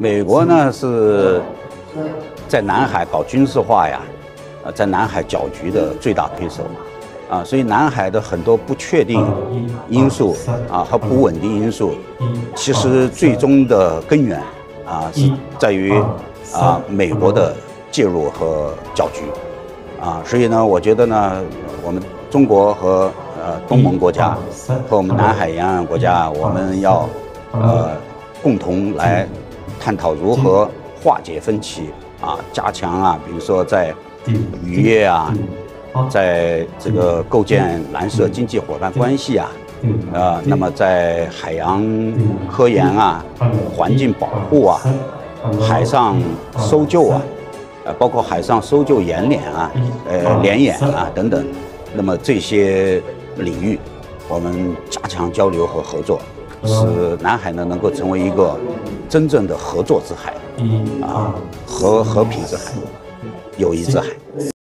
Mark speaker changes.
Speaker 1: 美国呢是在南海搞军事化呀，在南海搅局的最大推手，所以南海的很多不确定因素和不稳定因素，其实最终的根源是在于美国的介入和搅局，所以呢，我觉得呢，我们中国和东盟国家和我们南海沿岸国家，我们要共同来探讨如何化解分歧加强比如说在渔业在这个构建蓝色经济伙伴关系那么在海洋科研环境保护海上搜救包括海上搜救演练联演等等，那么这些领域我们加强交流和合作，使南海呢能够成为一个真正的合作之海和平之海、友谊之海。